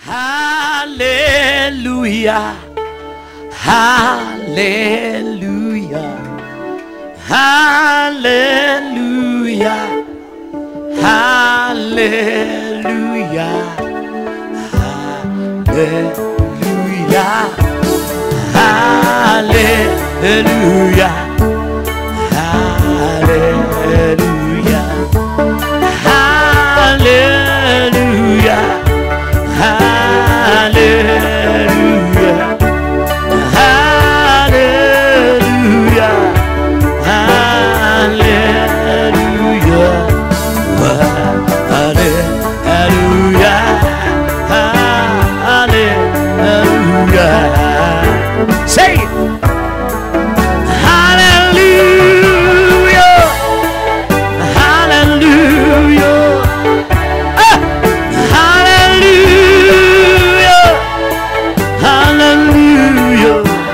Hallelujah. Hallelujah. Hallelujah. Hallelujah. Hallelujah. Hallelujah. Hallelujah. Hallelujah. Hallelujah. Hallelujah. Hallelujah. Hallelujah. Hallelujah. Say it. Hallelujah. Hallelujah. Hallelujah. Hallelujah.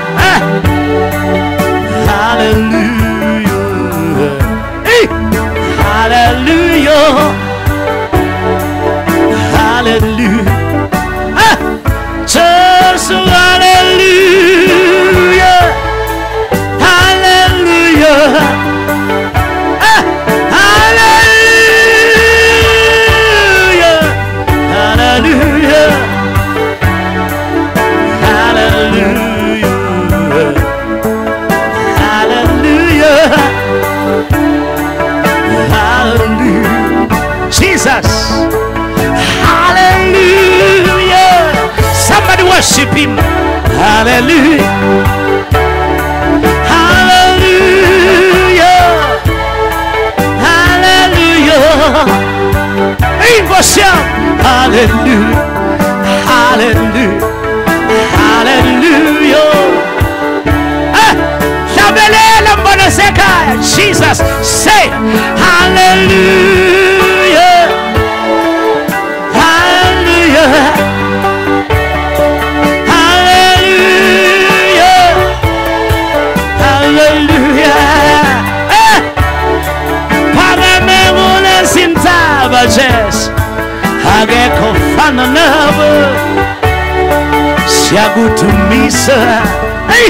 Hallelujah. Hey. Hallelujah. Hallelujah. Just hallelujah. Hallelujah. Hallelujah. Hallelujah. Hallelujah. Hallelujah. Hallelujah. Jesus. Hallelujah. Somebody worship him. Hallelujah. Hallelujah. Hallelujah. Hey, worship. Hallelujah. Hallelujah. Hallelujah. Jesus, say hallelujah. Hallelujah. Hallelujah. Hallelujah. Paramemuna sintabajes. Hage kofana nabo. Siagutumisa. Hey.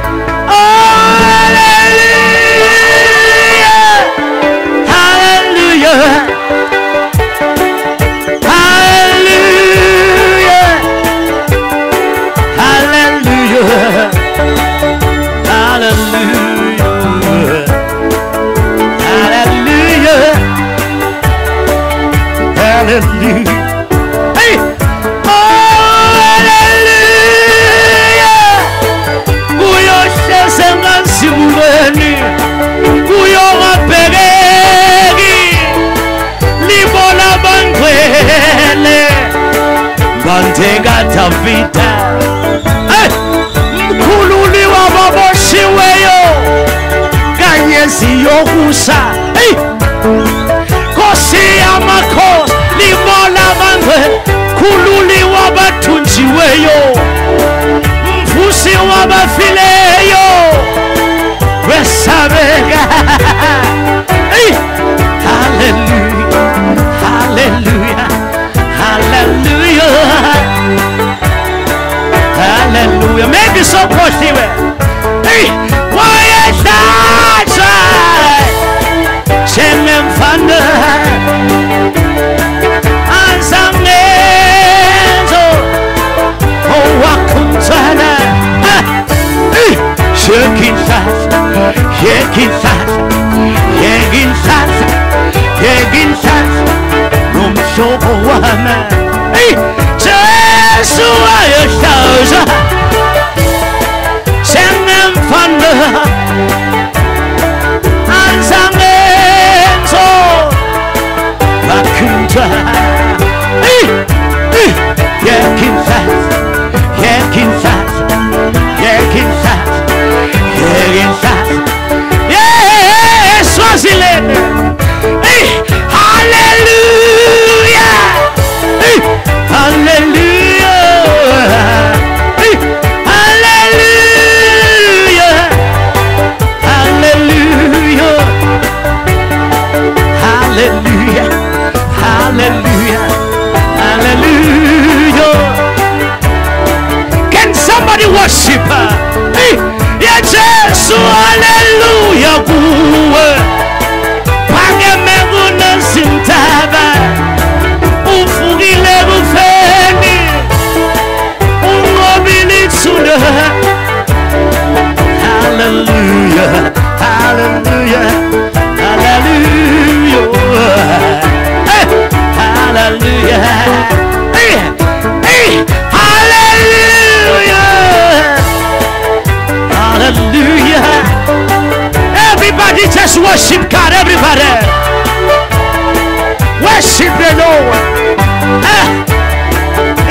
Hey! Hallelujah! Uyo shesenga simuleni, uyo wapelegi, libola bangwele, bantega tafita. Hey! Mkululi wa baboshiweyo, ganyesi yokusa. Hey! Kosi amako. Libola bangwe kululi wabatunjiweyo mfusi wabafileyo wesabega. Hey! Hallelujah. Hallelujah. Hallelujah. Hallelujah. Maybe so positive. Hey! Why is that? Shenem fanda. Anzangezo, oh wakumzana.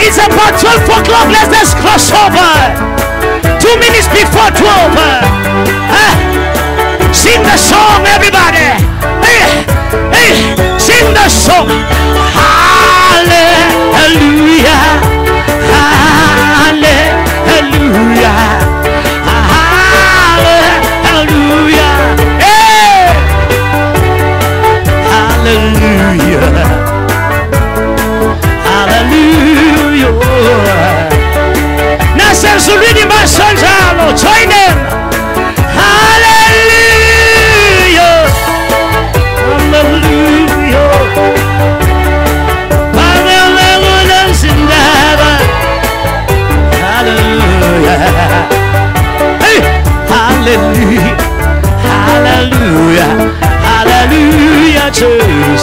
It's about 12 o'clock. Let's cross over. 2 minutes before 12. Sing the song, everybody. Hey, sing the song. Hallelujah. Hallelujah. Hallelujah. Hey. Hallelujah. Hallelujah. Now says to read my sons out. Join them. Hallelujah. Hallelujah. Hallelujah. Hey. Hallelujah. Hallelujah. Hallelujah, Jesus.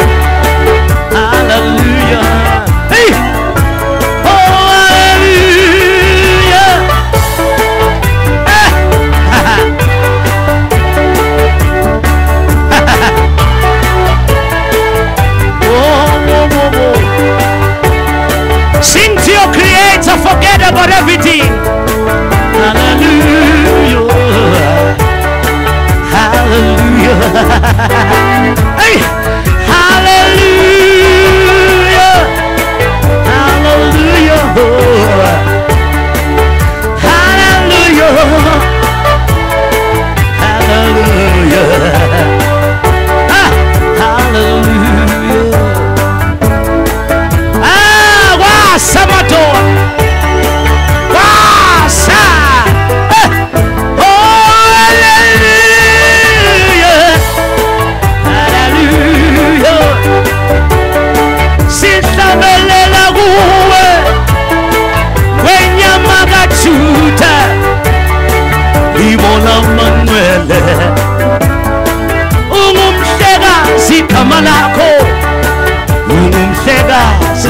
Hallelujah. Hey. Oh, hallelujah. Sing to your Creator, forget about everything. Hallelujah. Hallelujah. Hey. Hallelujah. Hallelujah. Hallelujah. Hallelujah. Hallelujah. Sabato. Wasa. Oh, hallelujah. Hallelujah. Sitabelela kuwe. Wenyama gachuta. Ibona Manuele. Ungumhlekazi kama lakho. Ungumhlekazi.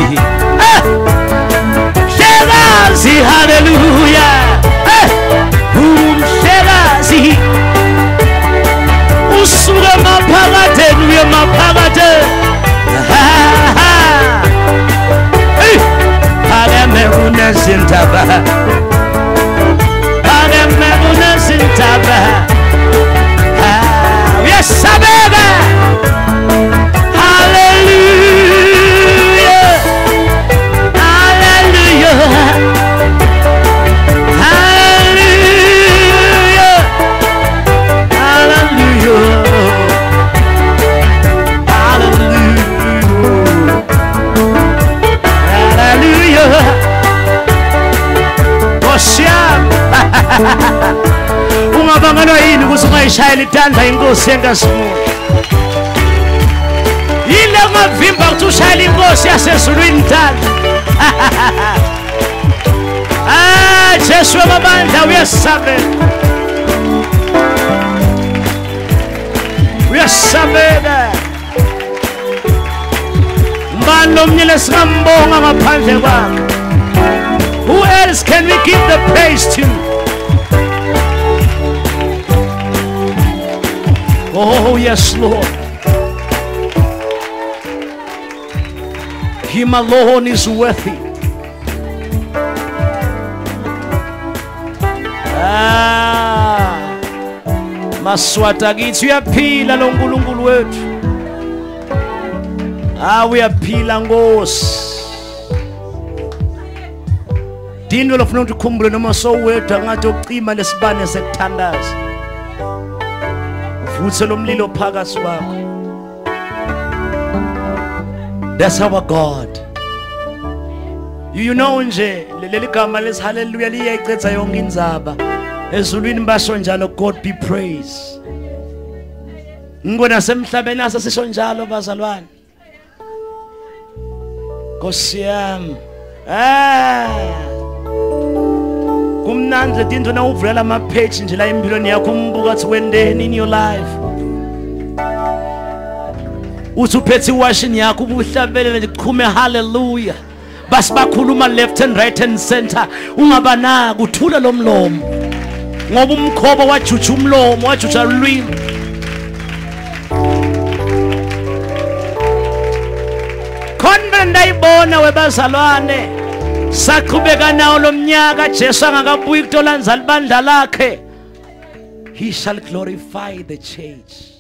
Shelazi, hallelujah. Shelazi. Usura maphakade, nuye maphakade. Aleme unezintaba. Aleme unezintaba. Yes, sabeba. Hallelujah. Hallelujah. Hallelujah. Hallelujah. Osham. Ungabangelwa yini kusungayishayela itandla inkosi engasimuhle? Yile ngavimba ukuthi ushayela inkosi yasezulwini itandla. Jesu wamabandla uyasabela. Uyasabela. Mbani nomnye lesingambonga ngaphandle kwakhe? Who else can we give the praise to? Oh yes, Lord. Him alone is worthy. Maswata kithi uyaphila lo nkulunkulu wethu. Uyaphila Nkosi. Dini lofuna ukuthi ukhumbule noma sowedwa ngathi ucima lesibane sekuthandaza. Uvuthe lo mlilo phakathi kwakho. That's our God. You know nje leli gama lesi hallelujah liyayicetha yonke indzaba. Ezulwini basho njalo God be praised. Ngibona semhlabeni asisho njalo bazalwane. Nkosi yami. Kumnandi into na uvulela ama page nje la empilweni yakho umbuka ukuthi wendeni in your life. Uthi uphethe iwashini yakho ubuhlabelele nje kuqhume hallelujah. Basi bakhuluma left and right and center ungabanaka uthula lo mlomo. Ngoba umkhoba wajuja umlomo wajuja ulwimi. Konvenda ibona webazalwane saqhubeka nawo lo mnyaka Jesu angakabuyi kutolanza libandla lakhe. He shall glorify the church.